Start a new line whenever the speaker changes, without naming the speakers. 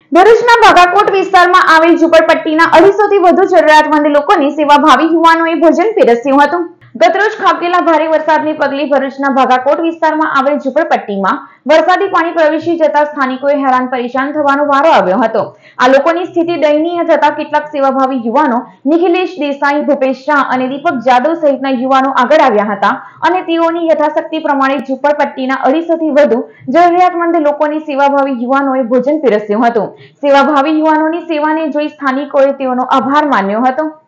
ભરૂચના ભાગાકોટ વિસ્તારમાં આવેલ ઝૂંપડપટ્ટીના 250 થી વધુ જરૂરિયાતમંદ લોકોને સેવાભાવી યુવાનોએ ભોજન પીરસ્યું હતું। ગતરોજ ખાબકેલા ભારે વરસાદને પગલે ભરૂચના ભાગાકોટ વિસ્તારમાં આવેલ ઝૂંપડપટ્ટીમાં વરસાદી પાણી પ્રવેશી જતા સ્થાનિકોએ હેરાન પરેશાન થવાનો વારો આવ્યો હતો। આ લોકોની સ્થિતિ દયનીય થતા કેટલાક સેવાભાવી યુવાનો નિખિલેશ દેસાઈ, ભૂપેશ શાહ અને દીપક જાદવ સહિતના યુવાનો આગળ આવ્યા હતા અને તેઓની યથાશક્તિ પ્રમાણે ઝૂંપડપટ્ટીના 250 થી વધુ જરૂરિયાતમંદ લોકોને સેવાભાવી યુવાનોએ ભોજન પીરસ્યું હતું। સેવાભાવી યુવાનોની સેવાને જોઈ સ્થાનિકોએ તેઓનો આભાર માન્યો હતો।